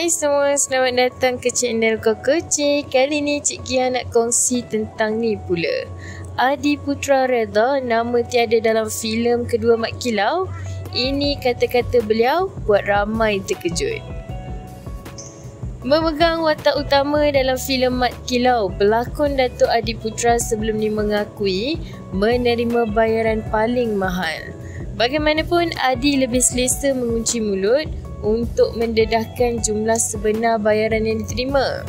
semua, selamat datang ke channel Koko Cik. Kali ni Cik Kia nak kongsi tentang ni pula. Adi Putra Redha, nama tiada dalam filem kedua Mat Kilau. Ini kata-kata beliau buat ramai terkejut. Memegang watak utama dalam filem Mat Kilau, pelakon Datuk Adi Putra sebelum ni mengakui menerima bayaran paling mahal. Bagaimanapun, Adi lebih selesa mengunci mulut untuk mendedahkan jumlah sebenar bayaran yang diterima.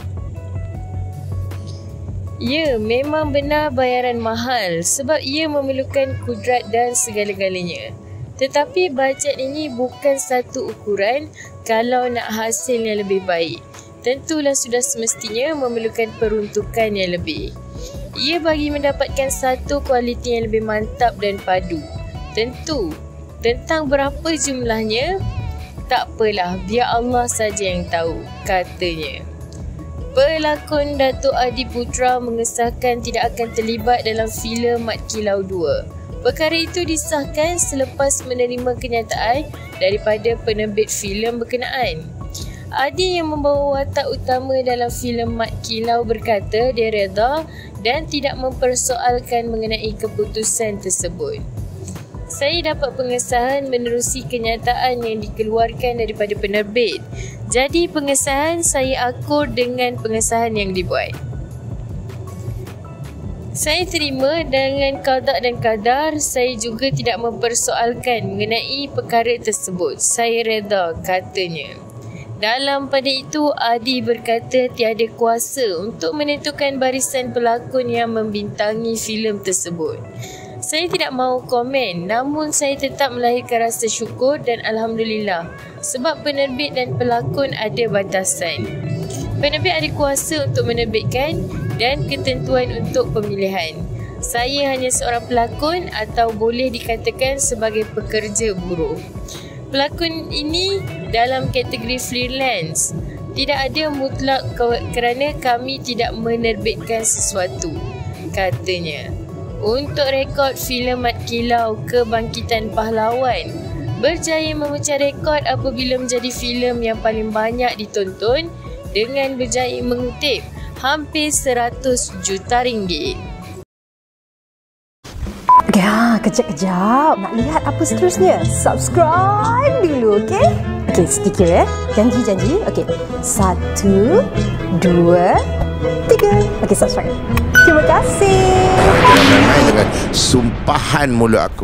Ya, memang benar bayaran mahal sebab ia memerlukan kudrat dan segala-galanya. Tetapi bajet ini bukan satu ukuran kalau nak hasil yang lebih baik. Tentulah sudah semestinya memerlukan peruntukan yang lebih. Ia bagi mendapatkan satu kualiti yang lebih mantap dan padu. Tentu, tentang berapa jumlahnya, tak apalah, biar Allah saja yang tahu, katanya. Pelakon Datuk Adi Putra mengesahkan tidak akan terlibat dalam filem Mat Kilau 2. Perkara itu disahkan selepas menerima kenyataan daripada penerbit filem berkenaan. Adi yang membawa watak utama dalam filem Mat Kilau berkata dia redha dan tidak mempersoalkan mengenai keputusan tersebut. Saya dapat pengesahan menerusi kenyataan yang dikeluarkan daripada penerbit. Jadi pengesahan saya akur dengan pengesahan yang dibuat. Saya terima dengan qada dan qadar. Saya juga tidak mempersoalkan mengenai perkara tersebut. Saya redha, katanya. Dalam pada itu, Adi berkata tiada kuasa untuk menentukan barisan pelakon yang membintangi filem tersebut. Saya tidak mahu komen, namun saya tetap melahirkan rasa syukur dan Alhamdulillah sebab penerbit dan pelakon ada batasan. Penerbit ada kuasa untuk menerbitkan dan ketentuan untuk pemilihan. Saya hanya seorang pelakon atau boleh dikatakan sebagai pekerja buruh. Pelakon ini dalam kategori freelance. Tidak ada mutlak kerana kami tidak menerbitkan sesuatu, katanya. Untuk rekod filem Mat Kilau Kebangkitan Pahlawan berjaya memecah rekod apabila menjadi filem yang paling banyak ditonton dengan berjaya mengutip hampir 100 juta ringgit. Ya, kejap-kejap. Nak lihat apa seterusnya? Subscribe dulu, okey? Okey, sedikit ya. Janji. Okey. 1, 2, 3. Okey, subscribe. Terima kasih. Jangan main-main dengan sumpahan mulut aku.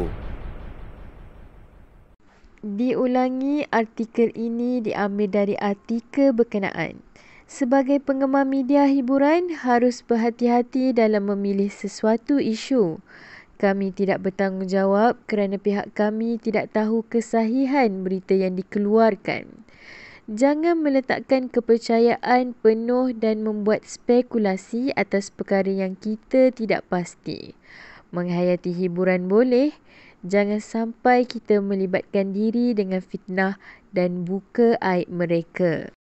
Diulangi, artikel ini diambil dari artikel berkenaan. Sebagai penggemar media hiburan, harus berhati-hati dalam memilih sesuatu isu. Kami tidak bertanggungjawab kerana pihak kami tidak tahu kesahihan berita yang dikeluarkan. Jangan meletakkan kepercayaan penuh dan membuat spekulasi atas perkara yang kita tidak pasti. Menghayati hiburan boleh, jangan sampai kita melibatkan diri dengan fitnah dan buka aib mereka.